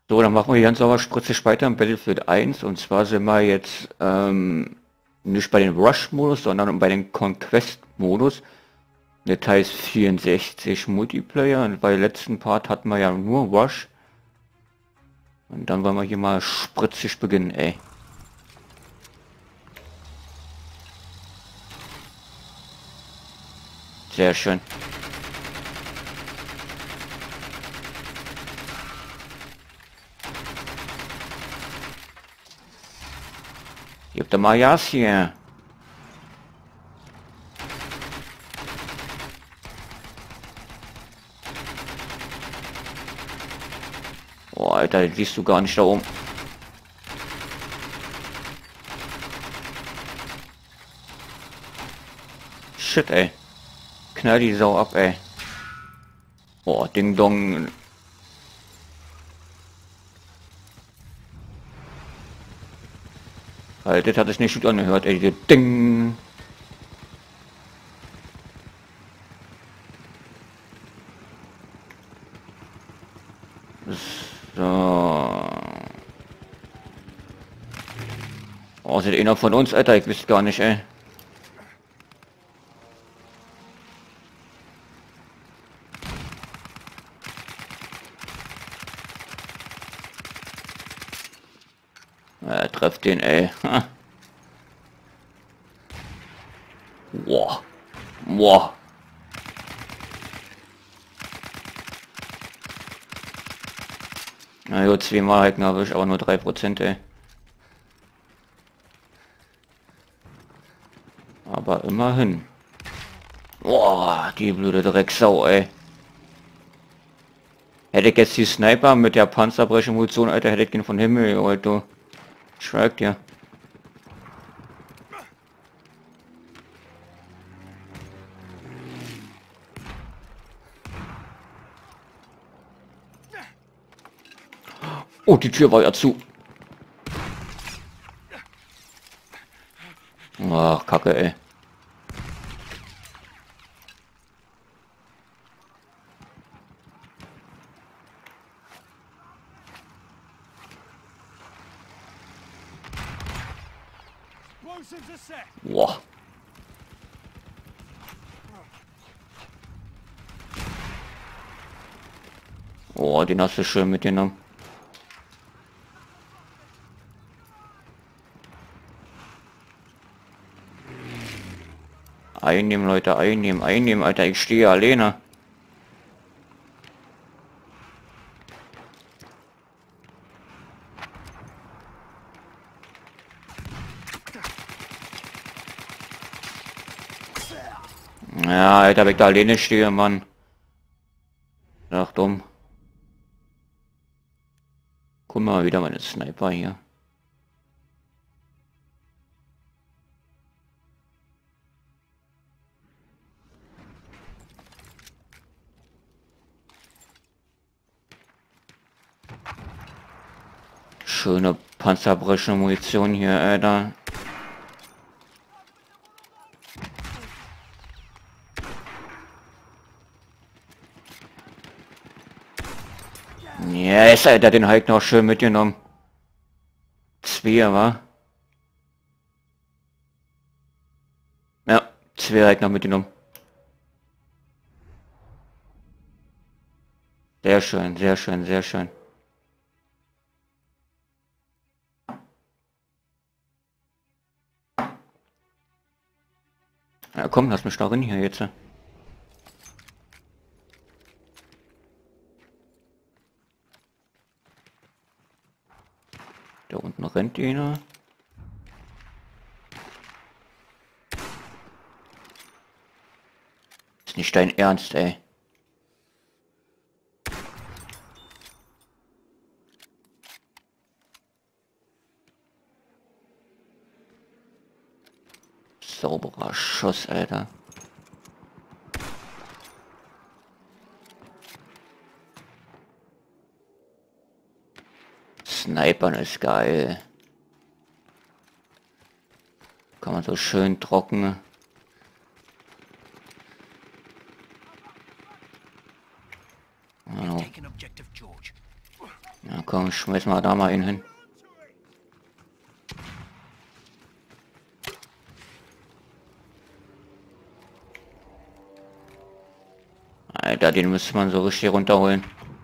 So, dann machen wir ganz sauber spritzig weiter im Battlefield 1. Und zwar sind wir jetzt nicht bei den Rush-Modus, sondern bei den Conquest-Modus. Details 64 Multiplayer. Und bei letzten Part hatten wir ja nur Rush. Und dann wollen wir hier mal spritzig beginnen, ey. Sehr schön. Gib doch mal Gas hier. Oh, Alter, das siehst du gar nicht da oben. Shit, ey. Knall die Sau ab, ey. Oh, Ding Dong. Halt, das hat es nicht gut angehört, ey. Ding. So. Oh, ist das einer von uns, Alter? Ich wüsste gar nicht, ey. Trefft den, ey. Ha. Boah. Boah. Na gut, 2 Wahrheiten habe ich, aber nur 3%, ey. Aber immerhin. Boah, die blöde Drecksau, ey. Hätte ich jetzt die Sniper mit der Panzerbrechmunition, Alter, hätte ich den von Himmel geholt, du. Schweigt ja. Oh, die Tür war ja zu. Ach, Kacke, ey. Boah. Oh, den hast du schön mitgenommen. Einnehmen, Leute, einnehmen, einnehmen, Alter, ich stehe alleine. Ja, Alter, wenn ich da alleine stehe, Mann. Ach, dumm. Guck mal, wieder meine Sniper hier. Schöne Panzerbrechende-Munition hier, Alter. Yes, Alter, den halt noch schön mitgenommen. 2, wa? Ja, 2 halt noch mitgenommen. Sehr schön, sehr schön, sehr schön. Ja, komm, lass mich da rein hier jetzt. Da unten rennt einer. Ist nicht dein Ernst, ey. Sauberer Schuss, Alter. Snipern ist geil. Kann man so schön trocken. Ja, komm. Komm, schmeiß mal da mal einen hin. Alter, den müsste man so richtig runterholen.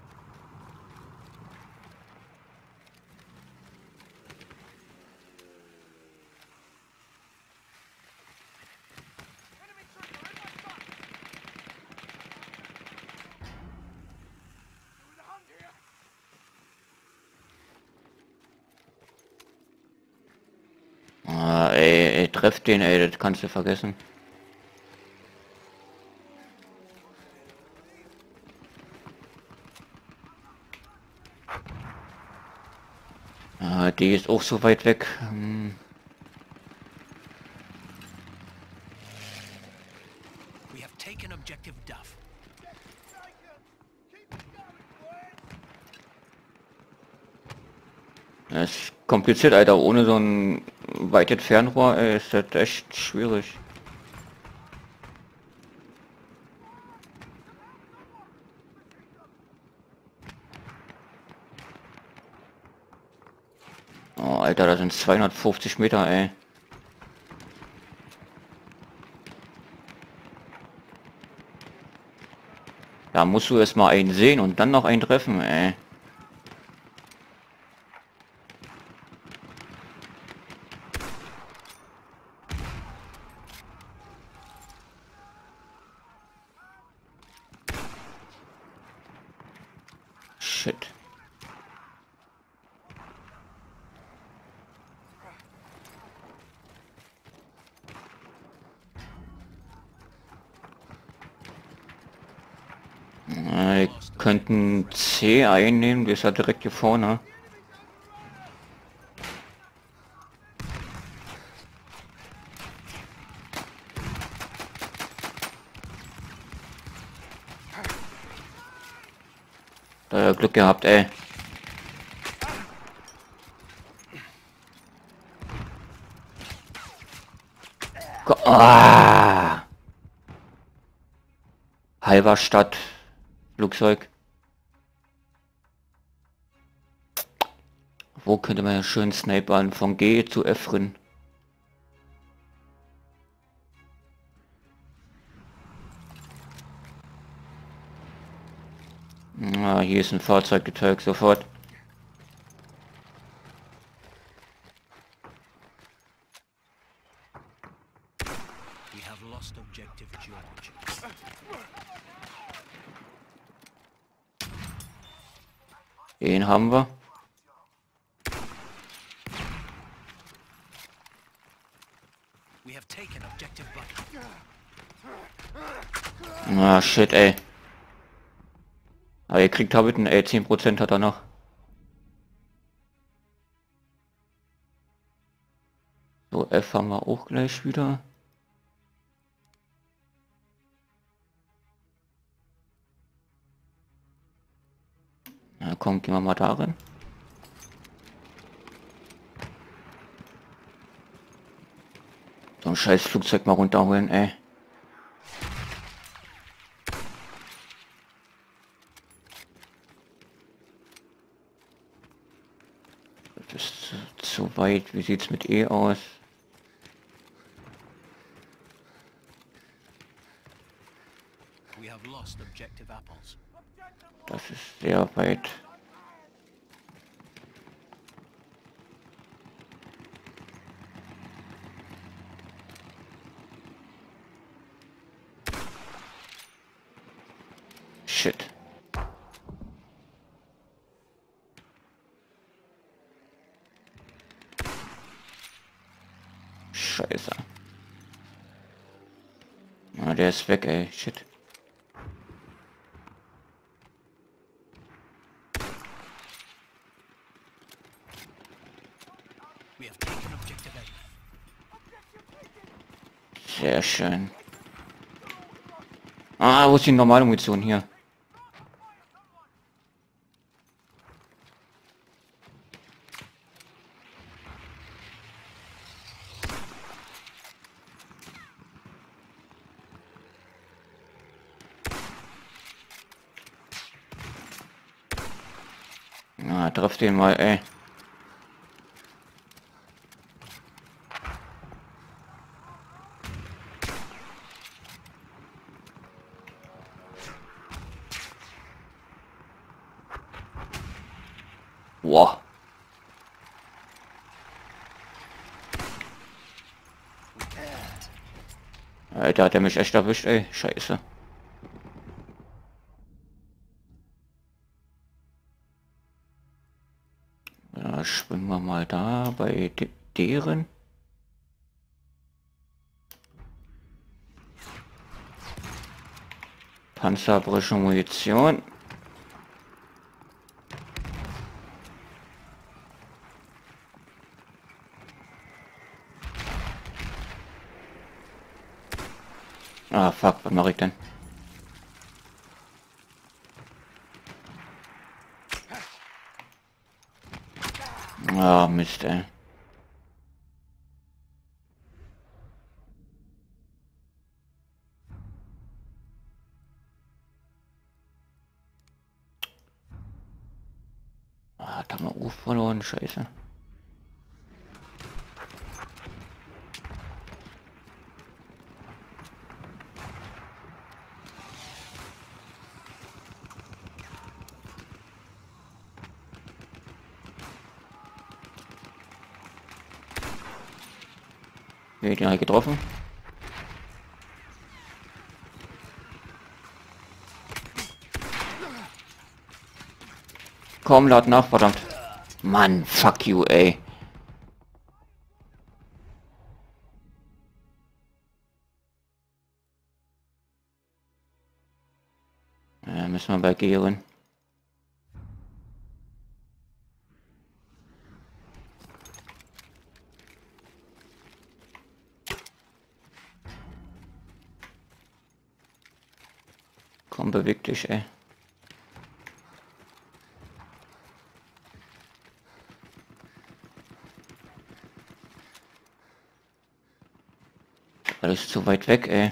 Ah, ey, treff den, ey, das kannst du vergessen. Ah, die ist auch so weit weg. We have taken objective Duff. Das ist kompliziert, Alter. Ohne so ein weites Fernrohr, ey, ist das echt schwierig. Oh, Alter, da sind 250 Meter, ey. Da musst du erst mal einen sehen und dann noch einen treffen, ey. Shit. Wir könnten C einnehmen, der ist ja direkt hier vorne. Da Glück gehabt, ey. Ah! Halber Stadt. Flugzeug. Wo könnte man ja schön snipern? Von G zu F rennen. Ah, hier ist ein Fahrzeug geteilt, sofort. We have lost objective George. Den haben wir. We have taken objective Butter. Ah, shit, ey. Aber ihr kriegt Habiten, ey, 10% hat er noch. So, F haben wir auch gleich wieder. Na komm, gehen wir mal darin. So ein scheiß Flugzeug mal runterholen, ey. Das ist zu weit. Wie sieht's mit E aus? We have lost objective Apples. Das ist sehr weit. Shit. Scheiße. Ah, der ist weg, ey. Shit. We have taken objective A. Sehr schön. Ah, wo ist die normale Munition hier? Ah, Ja, treff den mal, ey. Boah. Alter, hat er mich echt erwischt, ey. Scheiße. Ja, schwimmen wir mal da bei deren. Panzerbrüche, Munition. Ah, fuck, was mache ich denn? Ah, Mist, ey. Ah, da haben wir U verloren, scheiße. Nee, den habe ich getroffen. Komm, lad nach, verdammt. Mann, fuck you, ey. Ja, müssen wir bei Geren. Komm, beweg dich, ey. Alles zu weit weg, ey.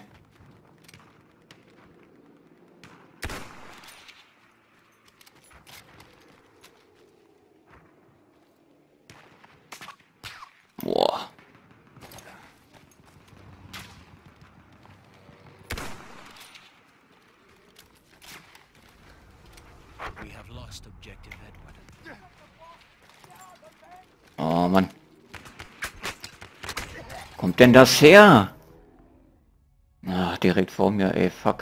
Boah. We have lost objective Edward. Oh, Mann. Kommt denn das her? Ah, direkt vor mir, ey, fuck.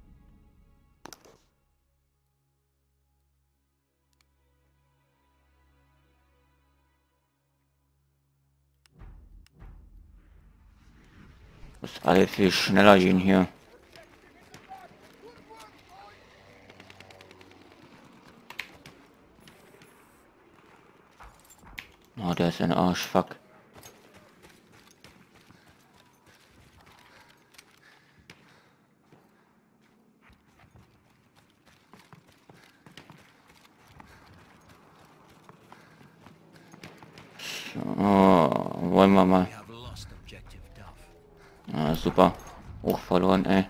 Muss alles viel schneller gehen hier. Oh, der ist ein Arsch, fuck. So, wollen wir mal. We have lost objective Duff. Ah, super. Hoch verloren, ey.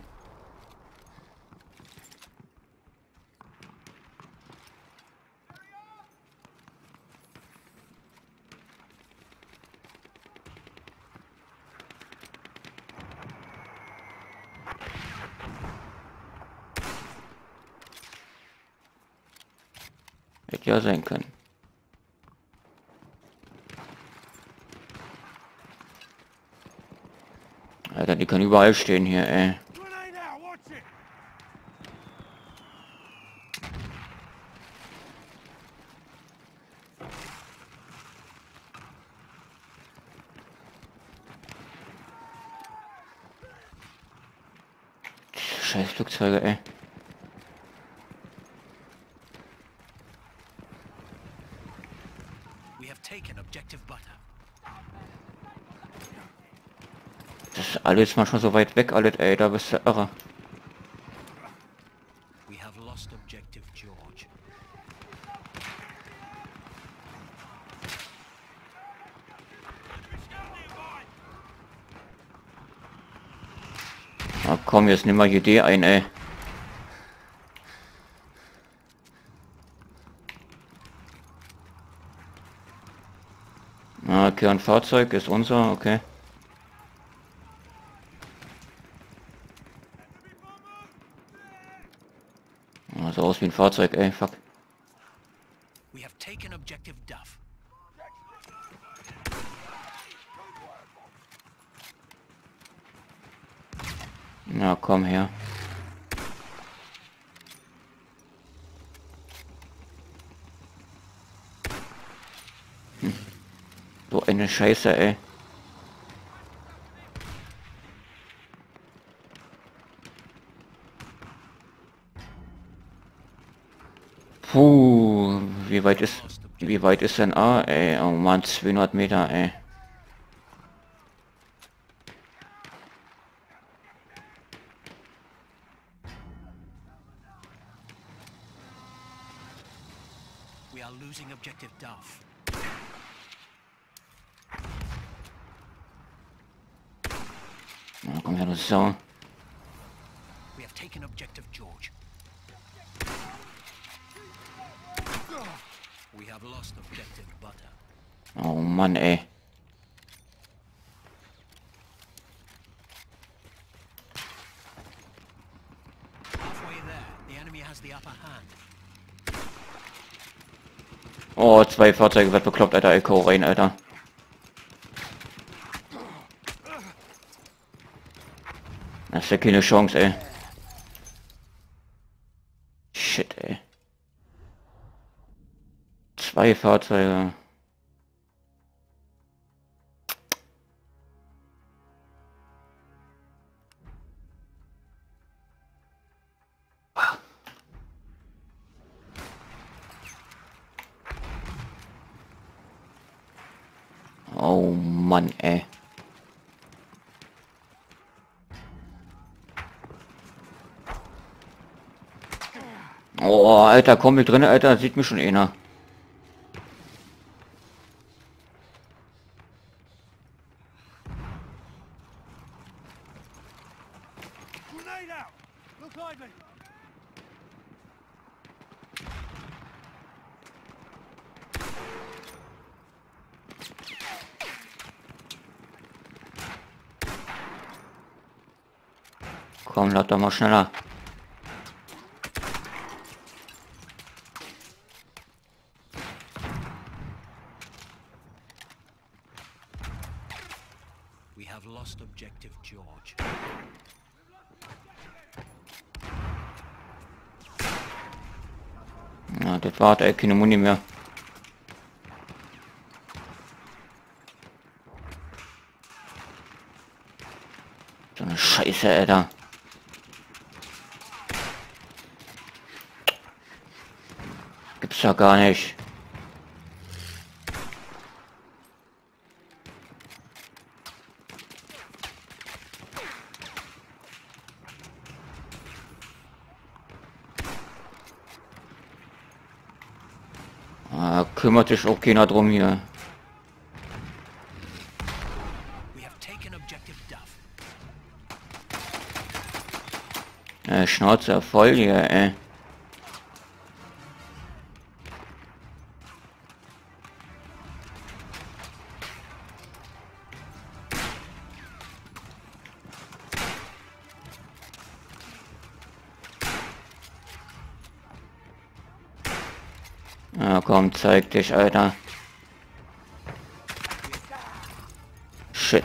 Hätte ja sein können. Alter, die können überall stehen hier, ey. Scheiß Flugzeuge, ey. We have taken objective Butter. Das ist alles manchmal so weit weg, alles, ey, da bist du irre. We have lost objective George. Na komm, jetzt nimm mal hier die ein, ey. Ah, okay, ein Fahrzeug ist unser, okay. Ah, so aus wie ein Fahrzeug, ey, fuck. We have taken objective Duff. Na, komm her. So eine Scheiße, ey. Puh, wie weit ist denn A, ey? Oh Mann, 200 Meter, ey. We are losing objective Duff. Na, komm her, du Sau. We have taken objective George. We have lost objective Butter. Oh Mann, ey. Halfway there, the enemy has the upper hand. Oh, 2 Fahrzeuge wird bekloppt, Alter, Echo rein, Alter. Das ist ja keine Chance, ey. Shit, ey. 2 Fahrzeuge. Oh Mann, ey. Oh, Alter, komm mit drin, Alter, sieht mich schon einer. Grenade out! Look lively! Komm, lad doch mal schneller. We have lost objective George. Ja, das war, ey, keine Muni mehr. So eine Scheiße, Alter. Gibt's ja gar nicht. Ah, kümmert sich auch keiner drum hier. We have taken objective Duff. Schnauze voll hier, ey. Ja, komm, zeig dich, Alter. Shit.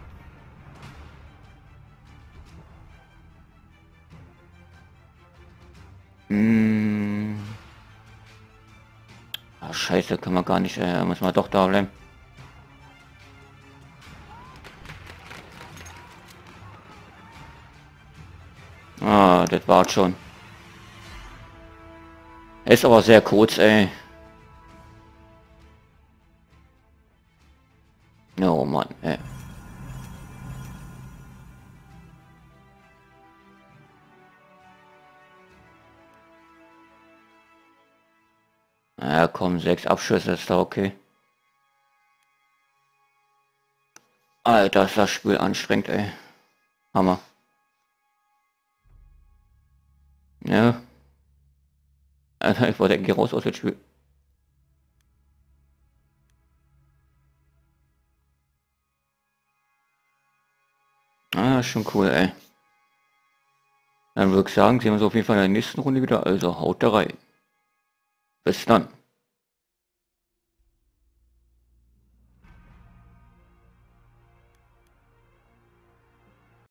Ah, Scheiße, können wir gar nicht, muss man doch da bleiben. Ah, das war's schon. Ist aber sehr kurz, ey. Oh Mann, ey. Ja, komm, 6 Abschüsse ist da okay. Alter, ist das Spiel anstrengend, ey. Hammer. Ja. Alter, ich wollte irgendwie raus aus dem Spiel. Ah, schon cool, ey. Dann würde ich sagen, sehen wir uns auf jeden Fall in der nächsten Runde wieder, also haut da rein. Bis dann.